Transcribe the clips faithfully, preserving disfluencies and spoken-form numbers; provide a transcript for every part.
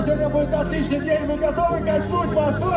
сегодня будет отличный день. Вы готовы качнуть Москву?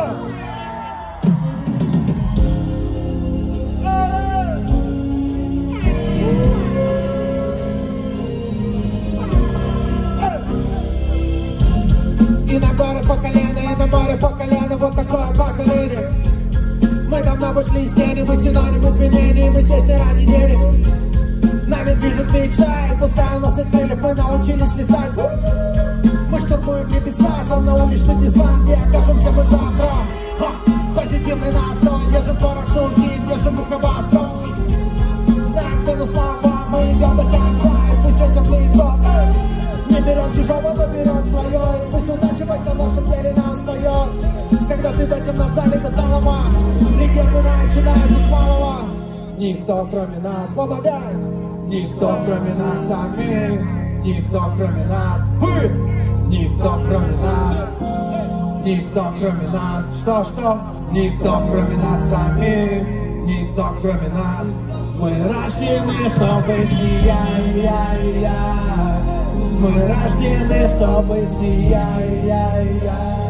И на море по колено, и на море по колено, вот такое поколение. Мы давно вышли из тени, мы синоним изменений, мы здесь не ради денег. Нами движет мечта, и пускай у нас нет крыльев, мы научились летать. Мы штурмуем небеса, словно уличный десант, где окажемся мы завтра. Ха! Позитивный настрой, держим порох сумки, держим рукава строй. Знаем цену слова, мы идем до конца, и пусть ветер лицо. Не берем чужого, но берем свое, и пусть удача в этом нашем деле нам споет. Когда ты в этом на зале до талого, легенды начинаются с малого. Никто кроме нас помогает, никто кроме нас самих, никто кроме нас, вы, никто кроме нас, никто кроме нас, что, что, никто кроме нас самих, никто кроме нас. Мы рождены, чтобы сиять, мы рождены, чтобы сиять,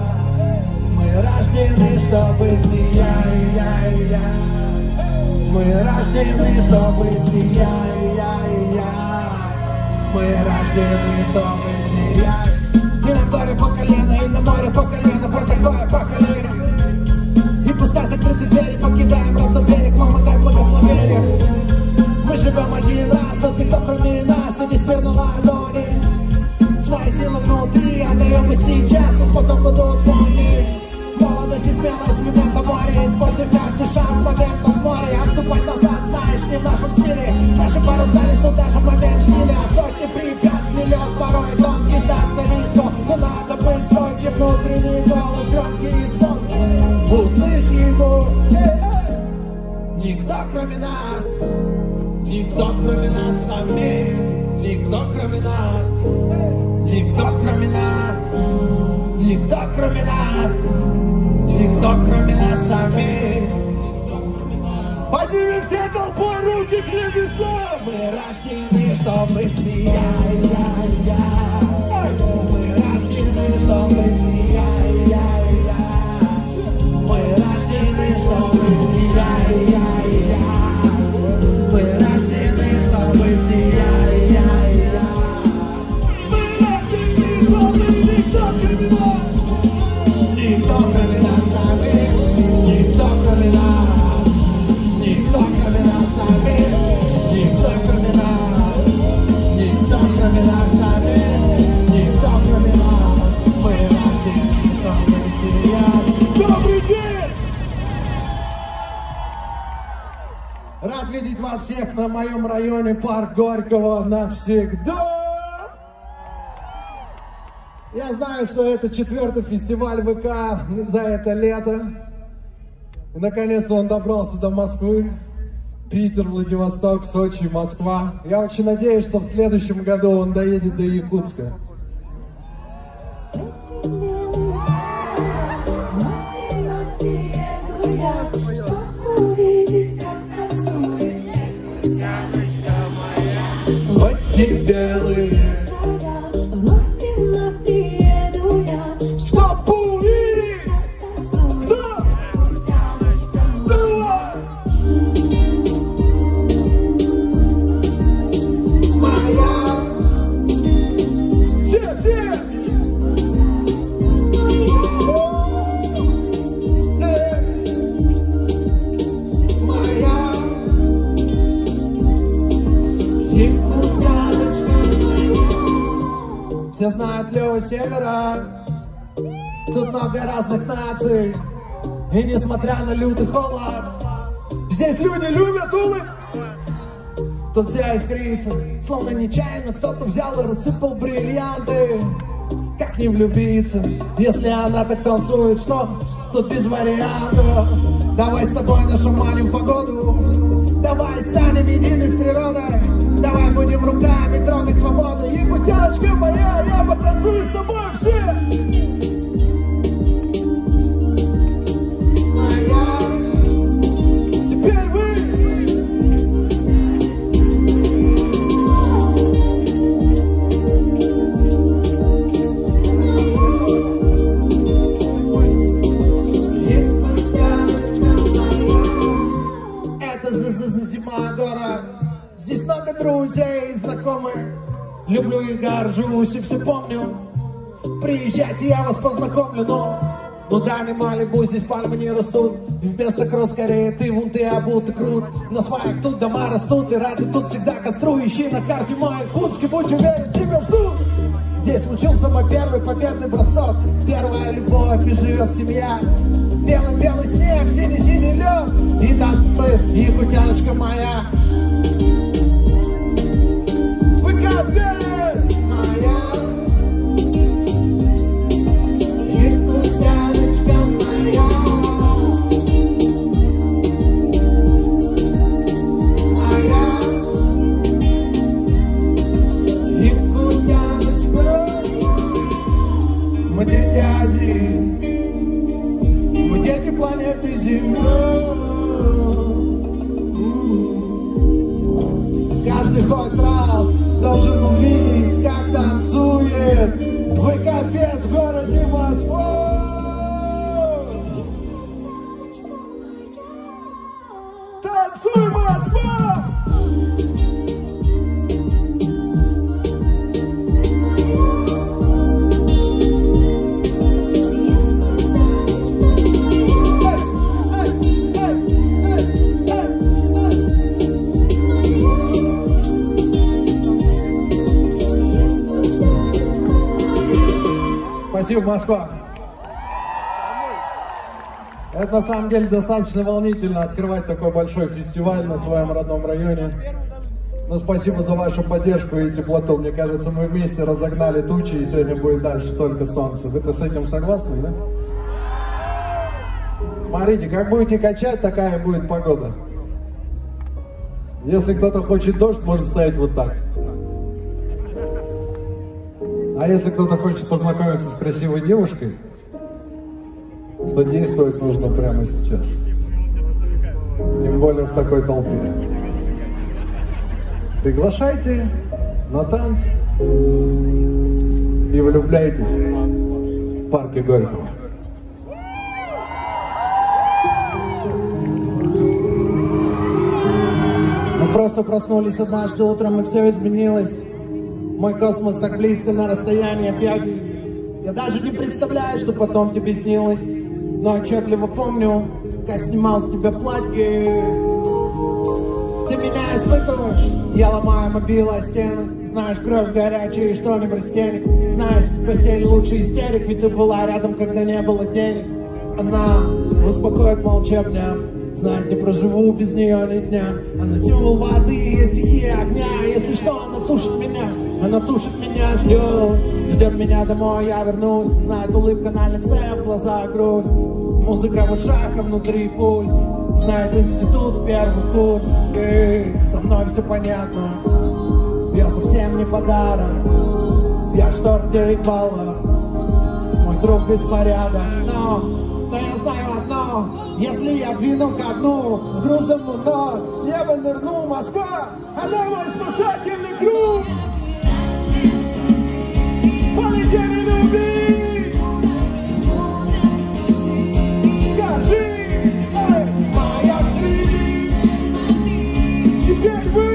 мы рождены, чтобы сиять, мы рождены, чтобы сиять, мы рождены, чтобы сиять. И на море по колено, и на море по колено, вот такое поколение. И пускай закрыты двери, покидаем родной берег, мама, дай благословение. Мы живем один раз, но никто кроме нас, и не спир на ладони. Свои силы внутри отдаем и сейчас, и потом будут помнить. Молодость и смелость, момент на море, используй каждый шанс, момент в море. Отступать назад, знаешь, не в нашем стиле. Наши паруса несут даже момент штиля. Сотни препятствий, лед порой тонкий, сдаться легко. Но надо быть стойким, внутренний голос, громкий и звонкий. Услышь его, никто кроме нас, никто кроме нас самих, никто кроме нас, никто кроме нас, никто кроме нас, никто кроме нас самих. Поднимем все толпой руки к небесам. Мы рождены, чтобы сиять, мы рождены, чтобы сиять, мы рождены, чтобы сиять, мы рождены, чтобы сиять, мы рождены, чтобы никто кроме нас, никто кроме нас самих, никто кроме нас, никто кроме нас самих, никто кроме нас, никто кроме нас самих, никто кроме нас, мы рождены, чтобы сиять. Добрый день! Рад видеть вас всех на моем районе, парк Горького навсегда. Я знаю, что это четвертый фестиваль ВК за это лето. И наконец-то он добрался до Москвы. Питер, Владивосток, Сочи, Москва. Я очень надеюсь, что в следующем году он доедет до Якутска. Вот тебе белые. Все знают Лёву Севера, тут много разных наций. И несмотря на лютый холод, здесь люди любят улыб. Тут вся искрится, словно нечаянно кто-то взял и рассыпал бриллианты. Как не влюбиться, если она так танцует, что тут без вариантов. Давай с тобой нашуманим погоду, давай станем единой с природой. Давай будем руками трогать свободу. Якутяночка моя, я потанцую с тобой все. Моя, теперь вы. люблю и горжусь, и все помню. Приезжайте, я вас познакомлю, но ну да, не Малибу, здесь пальмы не растут. Вместо кросс скорее ты вунты, обуты крут. На сваях тут дома растут, и ради тут всегда костру. Ищи на карте мой Иркутск, и будь уверен, тебя ждут. Здесь случился мой первый победный бросок. Первая любовь, и живет семья. Белый-белый снег, синий-синий лед. И танцы, и кутяночка моя. Выкатывались! Моя. И кутяночка моя. Моя. И кутяночка. Мы дети Азии. Мы дети планеты Земля. Каждый хоть раз должен увидеть, как танцует ВК-фест в городе Москва. Танцуй, Москва! Спасибо, Москва. Это на самом деле достаточно волнительно открывать такой большой фестиваль на своем родном районе. Но спасибо за вашу поддержку и теплоту. Мне кажется, мы вместе разогнали тучи, и сегодня будет дальше только солнце. Вы-то с этим согласны, да? Смотрите, как будете качать, такая будет погода. Если кто-то хочет дождь, может стоять вот так. А если кто-то хочет познакомиться с красивой девушкой, то действовать нужно прямо сейчас. Тем более в такой толпе. Приглашайте на танцы и влюбляйтесь в парке Горького. Мы просто проснулись однажды утром, и все изменилось. Мой космос так близко на расстоянии объятий. Я даже не представляю, что потом тебе снилось. Но отчетливо помню, как снимал с тебя платье. Ты меня испытываешь, я ломаю мобилу о стены. Знаешь, кровь горячая и что не растенек. Знаешь, постель лучше истерик, ведь ты была рядом, когда не было денег. Она успокоит, молча обняв. Знать, не проживу без нее ни дня. Она символ воды и стихия огня. Если что, она тушит меня. Она тушит меня, ждет. Ждет меня домой, я вернусь. Знает, улыбка на лице, в глазах грусть. Музыка в ушах, а внутри пульс. Знает, институт, первый курс. И со мной все понятно. Я совсем не подарок. Я шторм девять баллов. Мой друг беспорядок. Но, но я знаю одно. Если я двину ко дну с грузом луной, с неба нырну, Москва, она мой спасательный круг. Полетели любить. Скажи, эй, моя среди, теперь вы.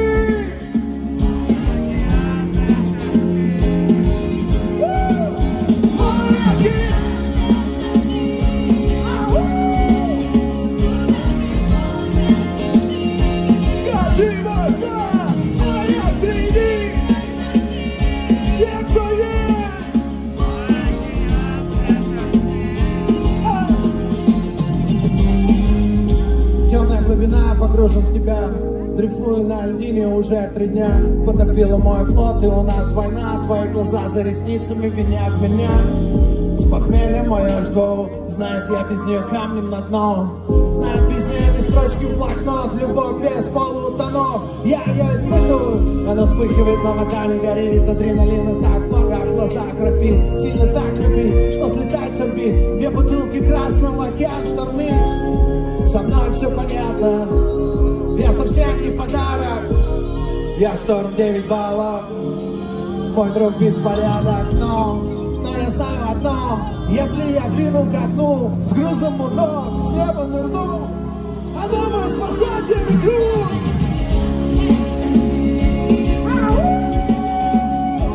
Погружен в тебя, дрейфую на льдине уже три дня. Потопила мой флот, и у нас война. Твои глаза за ресницами винят меня. С похмелья мое жду. Знает, я без нее камнем на дно. Знает, без нее ни строчки в блокнот. Любовь без полутонов. Я ее испытываю. Она вспыхивает, но вода не горит. Адреналина так много, в глазах крапит. Сильно так любит, что слетать с орбит. Две бутылки красного, океан штормит. Со мной все понятно. Я совсем не подарок. Я шторм девять баллов. Мой друг беспорядок. Но, но я знаю одно. Если я двину ко дну с грузом у ног, с неба нырну, она мой спасательный круг.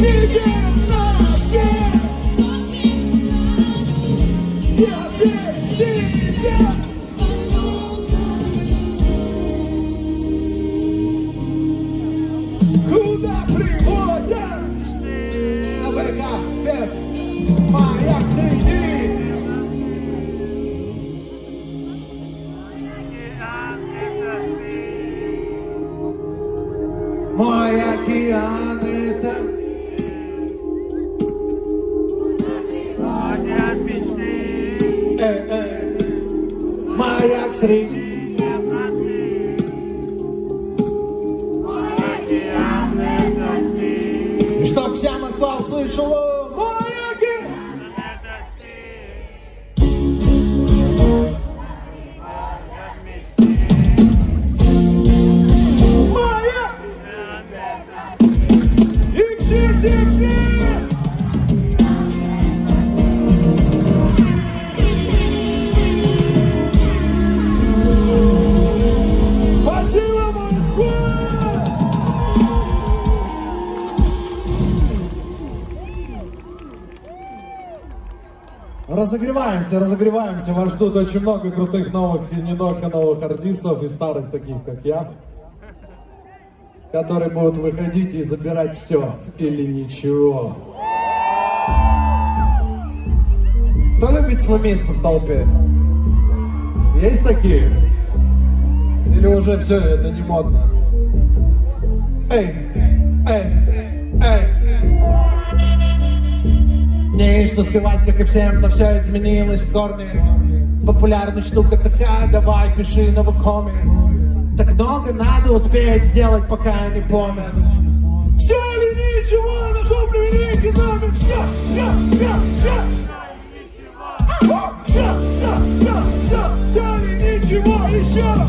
Видим на свет. Я без тебя. Куда приводят? На ВК Фест. Маяк среди. Мой океан это эй, эй. Маяк среди. И чтоб вся Москва услышала маяки. Маяк. И все, все, все. Спасибо, Москва. Разогреваемся, разогреваемся. Вас ждут очень много крутых новых и не только новых артистов, и старых таких, как я, которые будут выходить и забирать все или ничего. Кто любит сломиться в толпе? Есть такие? Или уже все это не модно? Эй, эй, эй. Не есть что скрывать, как и всем, но все изменилось в корне. Популярная штука такая, давай пиши на вакууме. Так много надо успеть сделать, пока не помер. Все или ничего, на том времени экономим. Все, все, все, все. Все, все, все, все, все или ничего еще.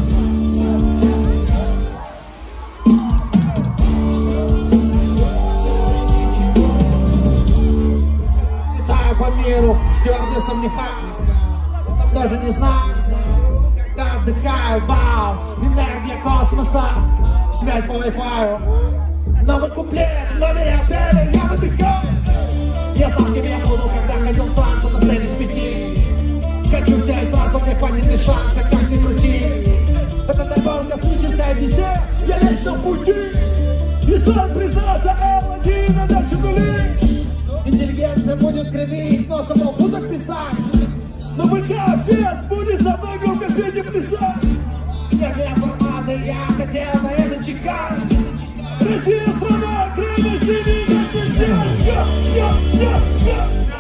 Летаю по миру, стюардессом не хаю. Сам даже не знаю, когда отдыхаю. Вау, энергия космоса, связь по вай-фаю. Новый куплет в номере отеля, я выдыхаю. Я знал, кем я буду, когда ходил сам на сцене с пяти. Хочу вся и сразу, мне хватит и шанса, как ни крути. Этот альбом космическая одиссея, я лишь на пути. И стоит признаться, эл один, а дальше нули. Интеллигенция будет кривить, но самого так писать. Но ВК Фест будет за мной громко петь и плясать. Первые форматы я хотел на это чекать. Россия страна, крайности никак нельзя. Все, все, все, все.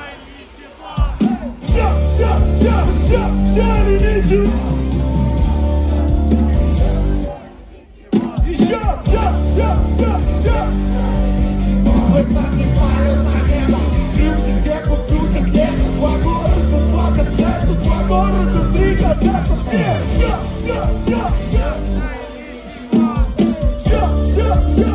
Все, все, все, все, все или ничего. Еще, все, все, все, все. Вы сами палят на небо. Крылся, где куплю, как лето. Два города, два концерта, два города, три концерта. Все, все, все, все, все. Все, все,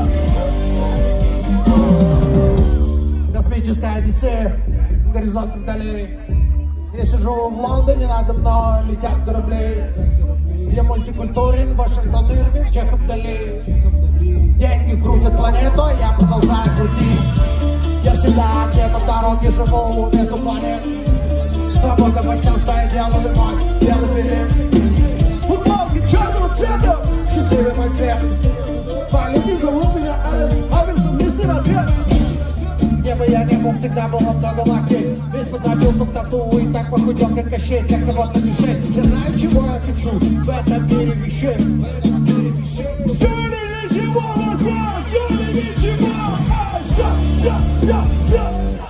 все. Космическая одиссея, горизонт вдали. Я сижу в Лондоне, надо мной летят корабли. Я мультикультурен, Вашингтон, Ирвинг, Чехов, Дали. Деньги крутят планету, я продолжаю крутить. Я всегда где-то в дороге живу между планет. Свобода во всем, что я делаю, мой белый билет. Футболки черного цвета, счастливый мой цвет. Полети зовут меня Ален Аверсон, мистер Ответ. Где бы я не был, всегда было много лаки. Весь подзабился в тату и так похудел, как Кощей. Для кого-то мешать, я знаю, чего я хочу в этом мире вещей. Все или ничего, Москва, все или ничего. Все, все, все, все.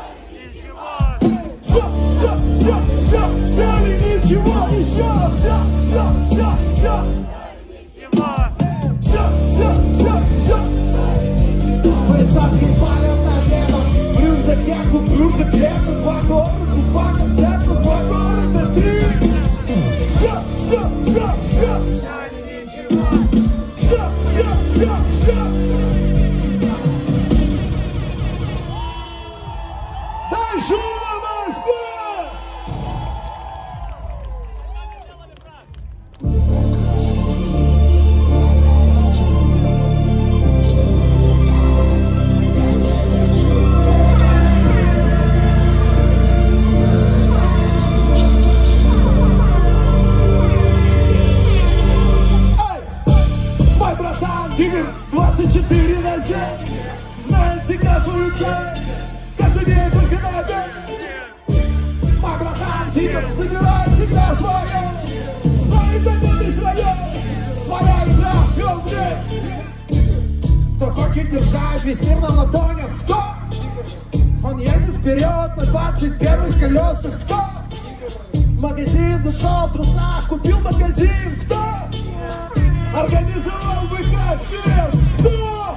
Все, все, все, все, все или ничего еще. Все, все, все, все. Все, все, все, все. Высоки палят на небо. Блюзок я куплю, как лето. Два города, два концерта, два города, три. Все, все, все, все. Все, все, все, все. Дальше Москва! Каждый день только на обед. Мой братан Тигр забирает всегда свое. Знает победы свое. Своя игра в игре. Кто хочет держать весь мир на ладонях? Кто? Он едет вперед на двадцать первых колесах. Кто? В магазин зашел в трусах, купил магазин. Кто? Организовал ВК-фест. Кто?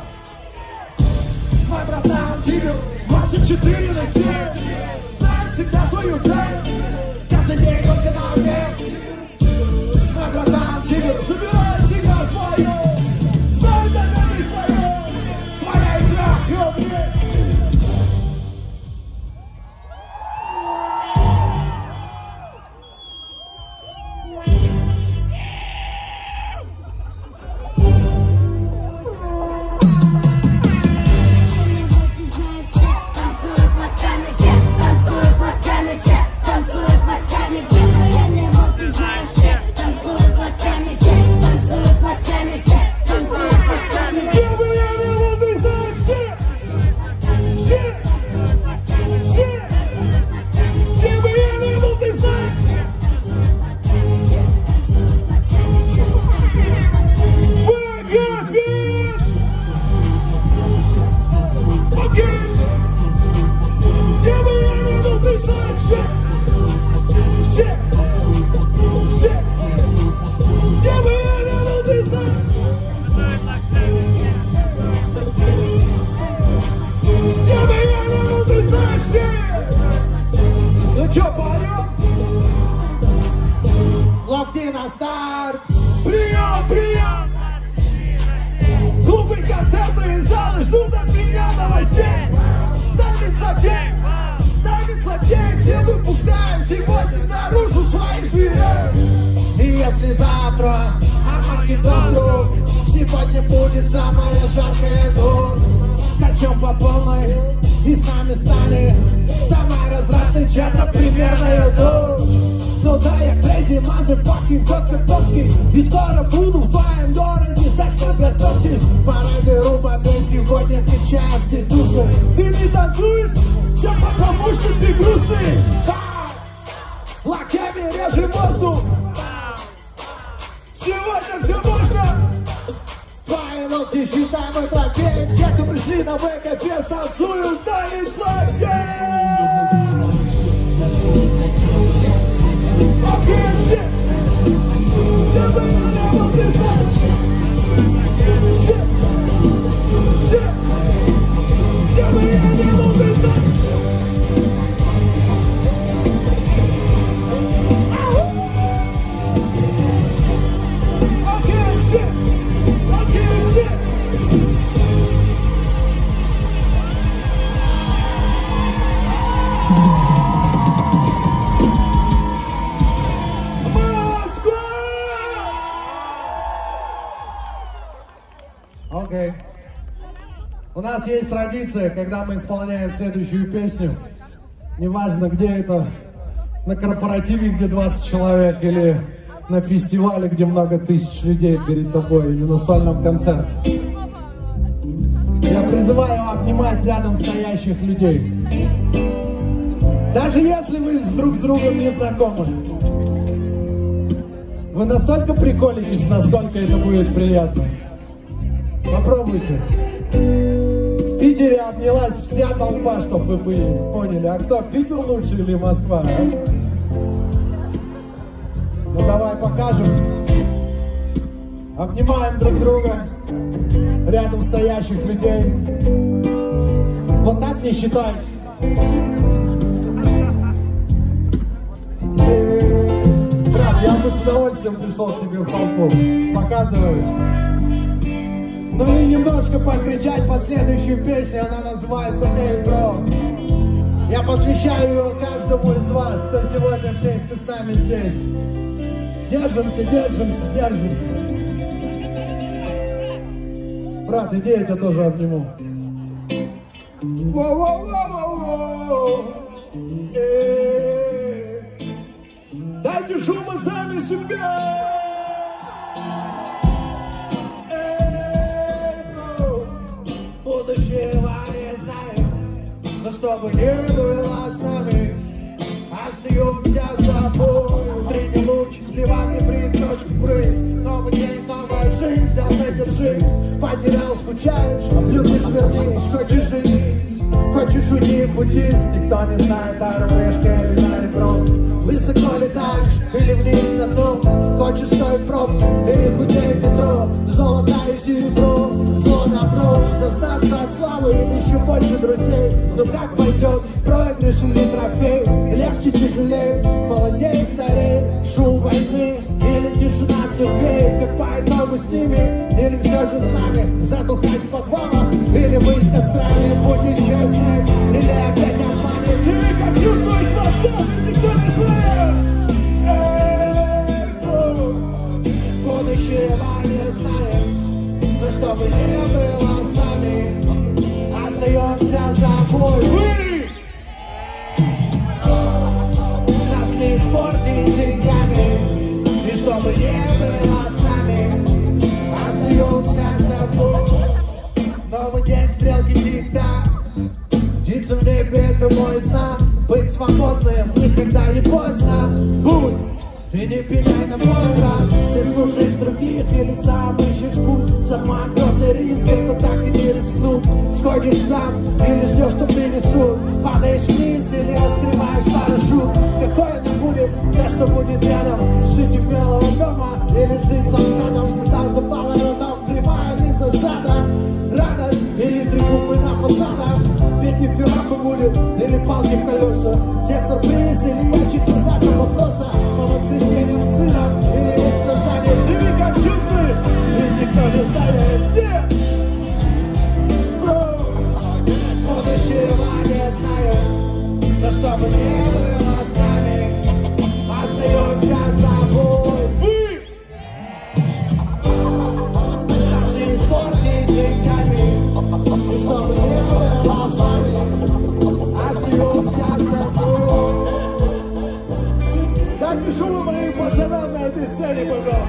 Мой братан Тигр двадцать четыре на семь. Знает всегда свою цель. Каждый день только на обед. Мой братан Тигр забирает всегда свое. Знает победы свое. Своя игра в игре. Локти на старт! Прием, прием! Клубы, концертные залы ждут от меня новостей! Давид Слотей! Давид Слотей! Все выпускаем сегодня наружу своих зверей! И если завтра Армагеддон вдруг сегодня будет самая жаркая ночь, качем по полной и с нами стали самая развратный чат, например, на YouTube. Ну да, я crazy, motherfucking кот Котовский. И скоро буду в твоем городе, так что готовьтесь. Пора беру модель, сегодня кричат все души. Ты не танцуешь? Все потому, что ты грустный. Локтями режем воздух. Сегодня все можно. Твои локти считаем и трофеем. Все, кто пришли на ВК-фест, танцуют танец локтей. Okay, shit. Never, never this time. Shit. Shit. Never, never this time. Okay, shit. Okay, shit. Окей. Okay. У нас есть традиция, когда мы исполняем следующую песню. Неважно, где это, на корпоративе, где двадцать человек, или на фестивале, где много тысяч людей перед тобой, или на сольном концерте. Я призываю обнимать рядом стоящих людей. Даже если вы друг с другом не знакомы. Вы настолько приколитесь, насколько это будет приятно. Попробуйте. В Питере обнялась вся толпа, чтобы вы поняли. А кто, Питер лучше или Москва, а? Ну давай покажем. Обнимаем друг друга. Рядом стоящих людей. Вот так не считайте. Брат, я бы с удовольствием пришел к тебе в толпу. Показываешь? Ну и немножко покричать под следующую песню, она называется «Эй, бро». Я посвящаю ее каждому из вас, кто сегодня вместе с нами здесь. Держимся, держимся, держимся. Брат, иди, я тебя тоже обниму. Воу-воу-воу-воу-воу. Дайте шума сами себе. Будущего не знаю, Но чтобы не было с нами, остаемся собой. Утренний луч, ливанный приточек брызг. Новый день, новая жизнь, взял на держись. Потерял, скучаешь, любишь, вернись. Хочешь женить, хочешь уйти в буддизм. Никто не знает, аэрофлешки или на ребро. Высоко летаешь или вниз на дно. Хочешь стоить проб или худеет метро. Золото и серебро, зло добро. Остаться от славы или еще больше друзей. Ну как пойдет, проигрыш или трофей. Легче, тяжелее, молодей, старей. Шум войны или тишина церквей. Как по итогу с ними или все же с нами. Затухать в подвалах или быть кострами. Будь нечестным или опять обманет. Живи как чувствуешь, Москва, никто не знает. Будущего не знаем. Но чтобы не было с нами, остаемся собой. Нас не испортить деньгами. И чтобы не было с нами, остаемся собой. Новый день, стрелки тик-так. Птица в небе, это мой снах. Быть свободным никогда не поздно. Будь и не пеняй на возраст. Ты слушаешь других или сам ищешь путь. Сама огромный риск, это так и не рискнуть. Сходишь сам или ждешь, что принесут. Падаешь вниз или раскрываешь парашют. Какой она будет, да что будет рядом. Жить у белого дома или жизнь за входом. Всегда за поворотом, прямая или засада. Радость или три буквы на фасадах. Петь филапы будет или палки в колеса. Сектор приз или ящик с знаком вопроса. По воскресеньям с сыном или есть название. Живи как чувствуешь, ведь никто не знает. Все! Будущего не знаю. Но чтобы не было с нами, остаемся собой. Нас не испортить деньгами. И чтобы не было с нами, остаемся собой. Дайте шуму моим пацанам на этой сцене, пожалуйста.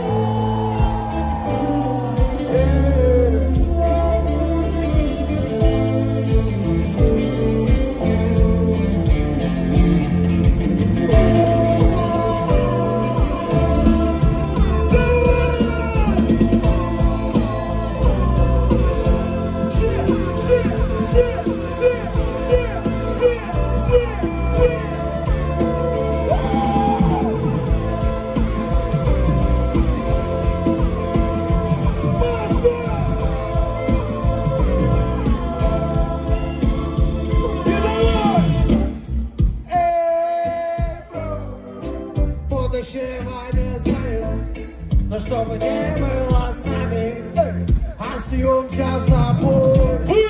Будущего не знаю, но чтобы не было с нами, остаемся собой.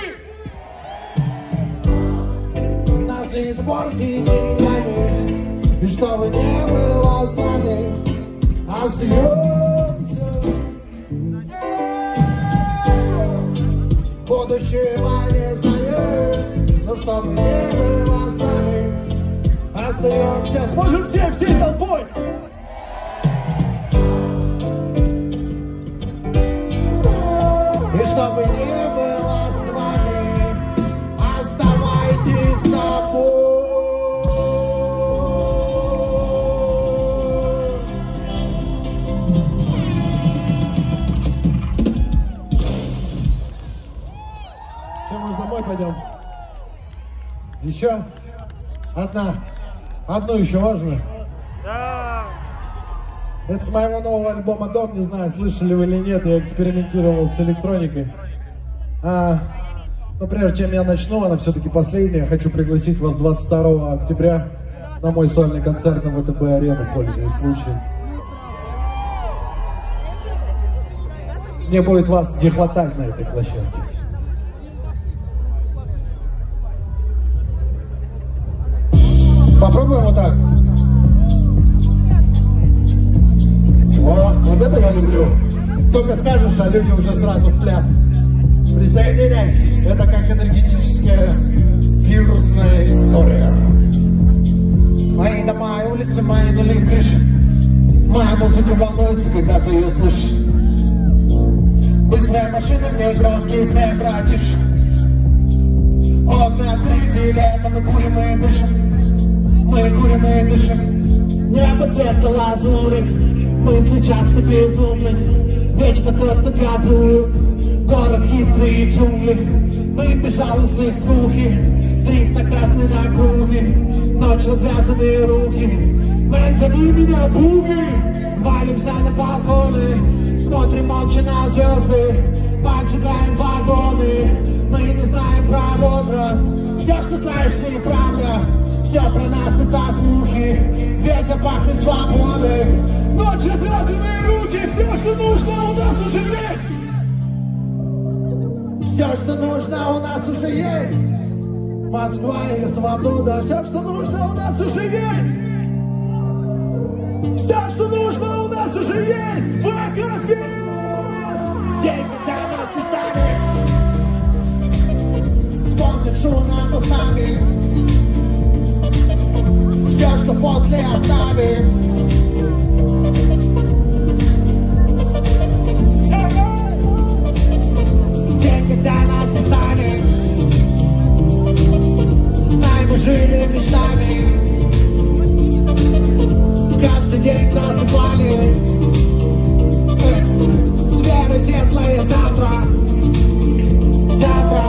Нас не испортить деньгами, и чтобы не было с нами, остаемся. Будущего не знаю, но чтобы не было с нами, остаемся. Сможем все, всей толпой. И чтобы не было с вами, оставайтесь собой. Все, мы домой пойдем. Еще одна. Одну еще важно. Да. Это с моего нового альбома «Дом», не знаю, слышали вы или нет, я экспериментировал с электроникой. А, но прежде чем я начну, она все-таки последняя, хочу пригласить вас двадцать второго октября на мой сольный концерт на ВТБ-арену, пользуясь случаем. Мне будет вас не хватать на этой площадке. Попробуем вот так. О, вот это я люблю. Только скажешь, а люди уже сразу в пляс. Присоединяйтесь. Это как энергетическая вирусная история. Мои дома и улицы, мои нули крыши. Моя музыка волнуется, когда ты ее слышишь. Быстрая машина, мне громкие смех, братишь. окна открыты, лето, мы курим и дышим, мы курим и дышим. Небо цвета лазури, мысли часто безумны, вечно кто-то газует, город хитрый и джунгли. Мы безжалостные звуки, дрифт на красной на круге, ночь развязанные руки. Мэн, зови меня буги, валимся на балконы, смотрим молча на звезды, поджигаем вагоны. Мы не знаем про возраст, все, что знаешь, неправда. Все про нас это слухи, ветер пахнет свободой. Ночь развязанные руки, все, что нужно, у нас уже есть. Все, что нужно, у нас уже есть. Москва и свобода, все, что нужно, у нас уже есть. Все, что нужно, у нас уже есть. Вакафест! День, когда нас и станет. Вспомнит шум над устами. Все, что после оставим. День, когда нас и станет. Знай, мы жили мечтами. Каждый день засыпали. С верой светлое завтра. Завтра.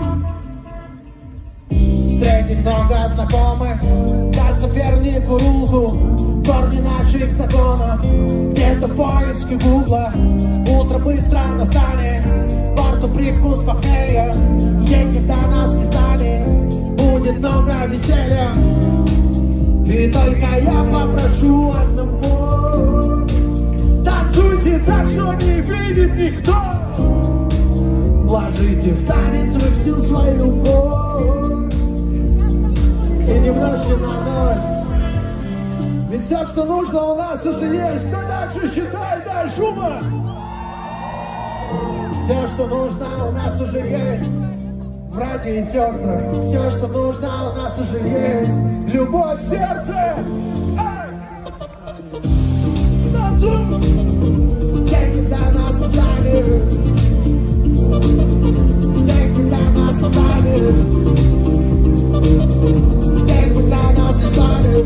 Встретить много знакомых, дать сопернику руку, корни наших законов, где-то в поиске гугла. Утро быстро настанет, во рту привкус похмелья. День, когда нас не станет, будет много веселья. И только я попрошу одного: танцуйте так, что не видит никто. Вложите в танец вы всю свою боль и не множьте на ноль. Ведь все, что нужно, у нас уже есть. Кто дальше считает, дай шума. Все, что нужно, у нас уже есть. Братья и сестры, все, что нужно, у нас уже есть. Любовь в сердце. Эй! Танцуй! День, когда нас оставили. День, когда нас оставили. День, когда нас оставили.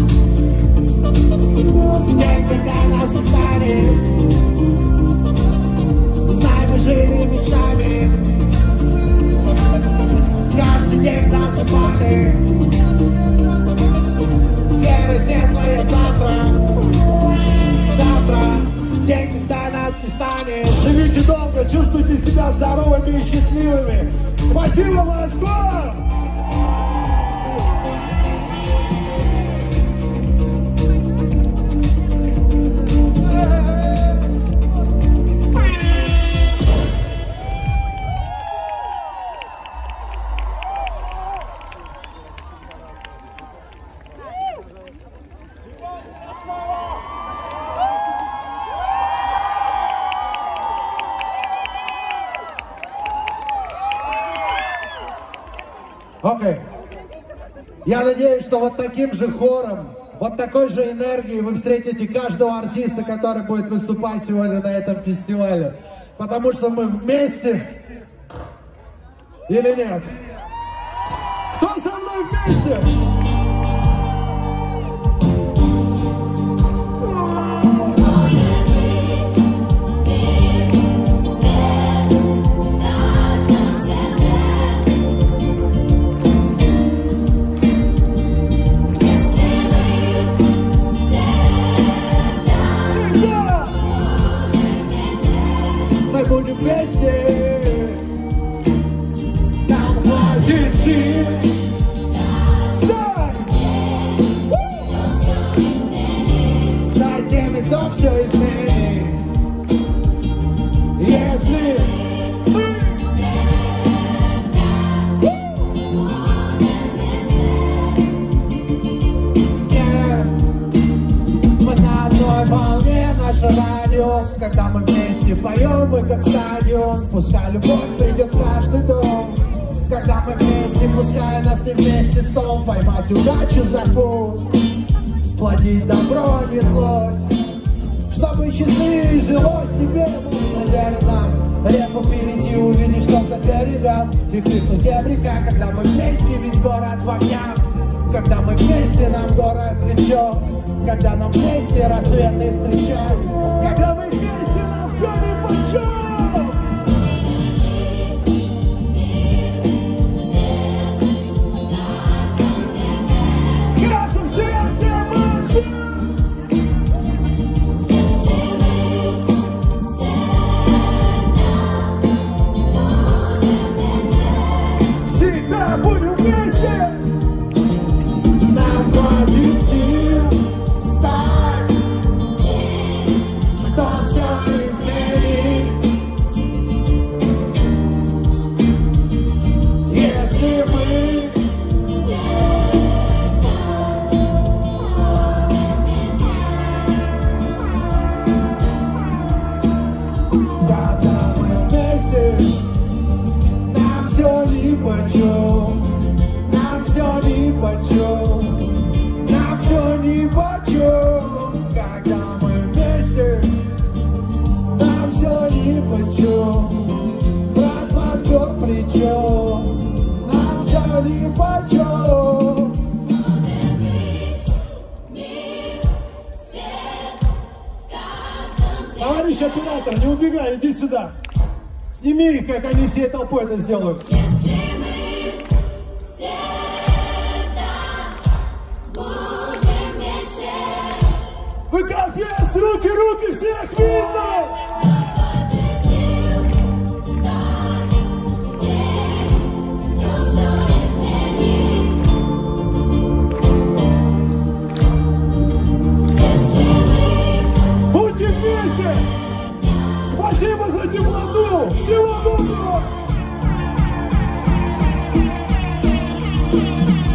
День, когда нас оставили. Знай, мы жили мечтами. Каждый день засыпали. С верой светлое завтра. Завтра. День, когда нас не станет. Живите долго, чувствуйте себя здоровыми и счастливыми. Спасибо, Москва! Окей. Okay. Я надеюсь, что вот таким же хором, вот такой же энергией вы встретите каждого артиста, который будет выступать сегодня на этом фестивале. Потому что мы вместе. Или нет? Кто со мной вместе? Будем вместе. Нам хватит сил. Стать теми, кто все изменит. Если мы мы на одной волне, наше радио. Когда мы вместе поем, мы как стадион. Пускай любовь придет в каждый дом. Когда мы вместе, пускай нас не вместе с том. Поймать удачу за хвост, плодить добро, а не злость. чтобы счастливее жилось себе. Наверное, нам реку перейти, увидишь, что за берегом, и крикнуть «Эврика», когда мы вместе, весь город в огнях. Когда мы вместе, нам город плечо, когда нам вместе рассветы встречают, когда мы вместе, нам все нипочем. Товарищ оператор, не убегай, иди сюда. Сними их, как они всей толпой это сделают. Если мы всегда будем вместе. Выкатись, руки, руки, всех видно! Спасибо за теплоту! Всего доброго!